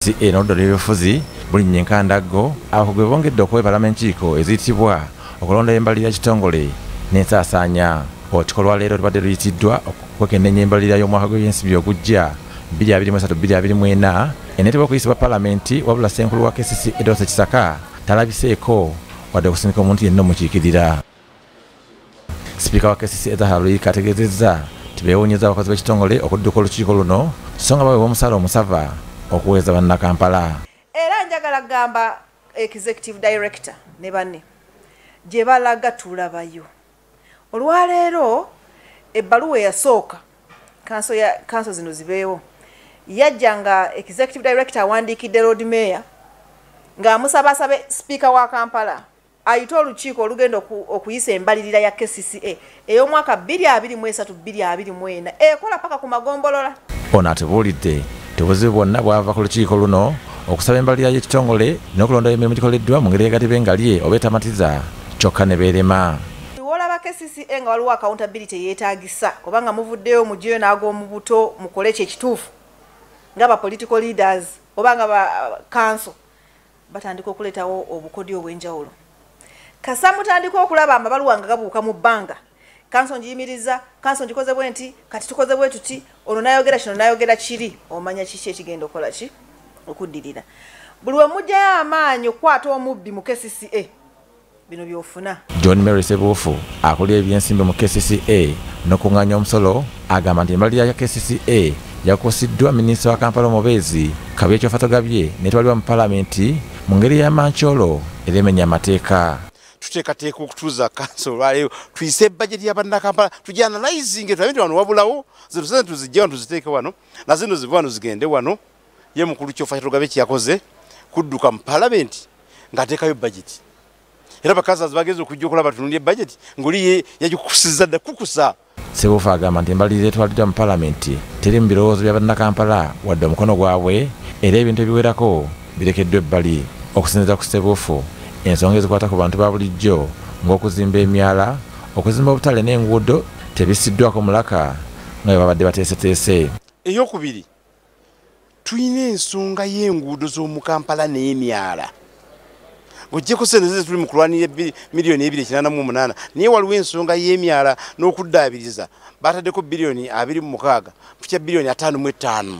KCCA n'oludda lw'ebyobufuzi bulinnya enkandago abakugu be bongedde okwebala enkiiko eziyitibwa okulonda embalirira kitongole n'ensaasaanya. Olukiiko leero lubadde luyitiddwa okwekenneenya embalirira y'omwaka gw'ebyensimbi ogujja 2023-2024 eneetebwa okuyisibwa Paalamenti, wabula Ssenkulu wa KCCA Dr. Kisaka Tebalabiseeko wadde okusindika omuntu yenna omukiikirira. Sipiika wa KCCA Olukiiko ategeezezza nti beewuunyizza abakozi b'ekitongole okudduka olukiiko luno so nga baweebwa omusaala omusava okuweeza bannakampala. Era njagala gamba Executive Director ne banne gye balaga tulabayo. Olwaleero ebbaluwa eyasooka kanso zino zibeewo yajja nga Executive Director awandiikidde Road Mayor ng'amusabasabe Speaker wa Kampala ayita olukiiko olugenda okuyisa embalirira ya KCCA ey'omwaka 2023-2024 ekola paka ku magombolola. Ono atubuulidde obuzibu bwonna bwava ku lukiiko luno okusaba embalirira y'ekitongole n'okulonda emirimu gikoleddwa mu ngeri egatibwa engalye oba etamatiza kyokka ne beerema. Olaba KCCA nga waliwo accountability yeetaagisa kubanga muvuddeyo mugiyo n'ag'omu buto mukole ekituufu ng'aba political leaders oba nga ba council batandika okuleetawo obukodyo obw'enjawulo. Kasa mutandika okulaba amabaluwa nga gabuuka mu bbanga. Council ngiyimiriza, council ngikoze bwe nti, kati tukoze bwe tuti, ono n'ayogera kino n'ayogera kiri, omanya kiki ekigenda okola ki okuddirira. Buli we mujjayo amaanyi okukwata omubbi mu KCCA bino byofuna. John Mary Sebuufu akulira ebyensimbi mu KCCA n'okuŋŋaanya omusolo agamba nti embalirira ya KCCA yakusiddwa Minisita wa Kampala Omubeezi Kabi Ekyofatogabye n'etwalibwa mu Paalamenti mu ngeri y'amankyolo era emenya amateeka. Tuteekateeka okutuuza kanso lwaleero tuyise bajeti y'abannakampala tugianalyizinge tulabe wano wabulawo zino sente tuzijja wano tuziteeke wano na zino ziva wano zigende wano ye mukulu Ky'ofatogabye kye yakoze kudduka mu Paalamenti ng'ateekayo bajeti. Era bakazi bageze okujja okulaba tunulye budget ngoli yagikukusizza dda kukusa. Sebuufu agamba nti embalirira etwaliddwa mu Paalamenti teri mu birowoozo bya bannakampala wadde omukono gwabwe era ebintu ebiwerako birekeddwa ebbali. Okusinziira ku Sebuufu, ensonga ezikwata ku bantu ba bulijjo ng'okuzimba emyala, okuzimba obutale n'enguudo tebisiddwako mulaka nga bwe babadde bateeseteese. Eyokubiri, tulina ensonga y'enguudo z'omu Kampala n'emyala. Ojjeko sente zeze tuli mu kulwanira miliyoni 2.88 naye waliwo ensonga y'emyala n'okuddaabiriza bataddeko biliyoni 26 kutya biliyoni 5.5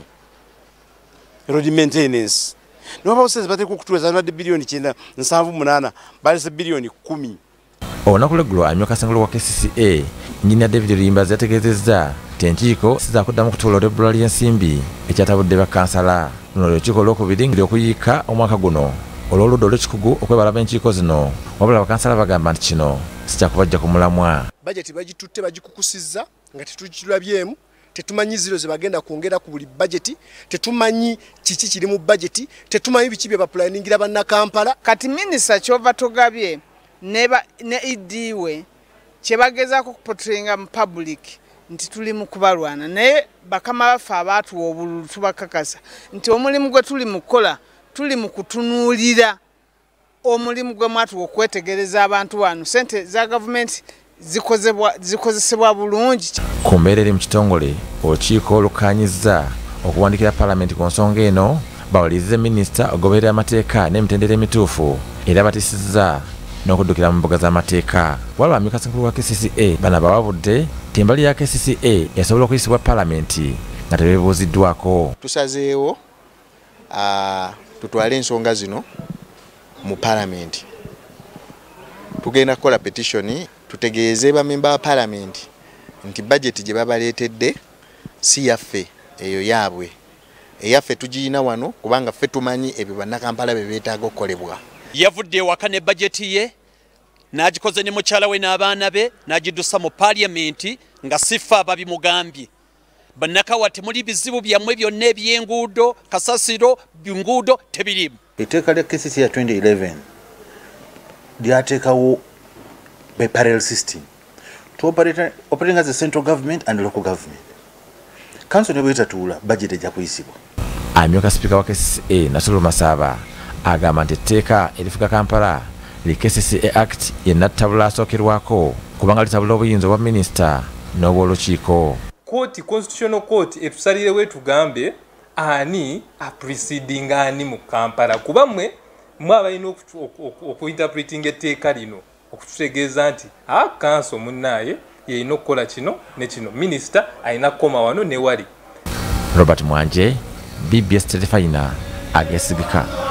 road maintenance n'obawo sente bateeka okutuweza nwadde biliyoni 9.78 balese biliyoni 10. Olunaku lw'eggulo amyuka Ssenkulu wa KCCA Injinia David Limbazi yategeezezza nti enkiiko sizakuddamu kutuula olw'ebbula ly'ensimbi ekyatabudde Bakkansala. Luno lw'olukiiko olwokubiri ngeri okuyiika omwaka guno olw'oludda Olukiiko okwebala enkiiko zino wabula Bakkansala bagamba nti kino sikyakubajja ku mulamwa. Bajeti bagitutte bagikukusizza nga tetulirabyemu, tetumanyi ziro ze bagenda kwongera ku buli bajeti, tetumanyi kiki kiri mu bajeti, tetumanyi biki bye bapulaningira bannakampala. Kati minisita Ky'ofatogabye ne idiwe kye bagezaako kupotrenga mu public nti tuli mu kubalwana naye bakama baffe abaatuwa obululu tubakakasa nti omulimu gwe tuli mu kukola tuli mu kutunuulira omulimu gwe mwatuwa okwetegereza abantu wano sente za gavumenti zikozesebwa bulungi. Ku mbeera eri mu kitongole, olukiiko olukkaanyizza okuwandikira Paalamenti ku nsonga eno bawalirize minisita ogoberera amateeka n'emitendera emituufu era batisizza n'okuddukira mu mbuga z'amateeka. Waliwo amyuka Ssenkulu wa KCCA bano bawabudde nti embalirira ya KCCA esobola okuyisibwa Paalamenti nga tebeebuuziddwako. Tusazeewo tutwale ensonga zino mu Paalamenti. Tugenda kukola petitioni tutegeeze bamemba ba Paalamenti nti budget gye babaleetedde si yaffe, eyo yaabwe. Eyaffe tugiyina wano kubanga ffe tumanyi ebyo bannakampala bye beetaaga okukolebwa. Yavudde ewaka ne bajeti ye n'agikoze ne mukyala we n'abaana be n'agiddusa mu Paalamenti nga siffa babimugambye. Bannakawa temuli bizibu byammwe byonna eby'enguudo, kasasiro, nguudo tebirimu. Etteeka lya KCCA ya 2011 lyateekawo by parallel system to operating as a central government and local government. Council ne bwetatuula budget ejja kuyisibwa. Amyuka Sipiika wa KCCA Nasolo Masaba agamba nti etteeka erifuga Kampala li KCCA Act yenna ttabula asookerwako kubanga litabula obuyinza obwa minisita n'obw'olukiiko. Constitutional Court etusalirewo etugambe ani preceding ani mu Kampala kuba mwe abalina okuinterpreting etteeka lino okututegeeza nti kanso munnaye yeyina okukola kino ne kino minisita alina kukoma wano ne wali. Robert Mwanje, BBS Terefayina, Ageesigika.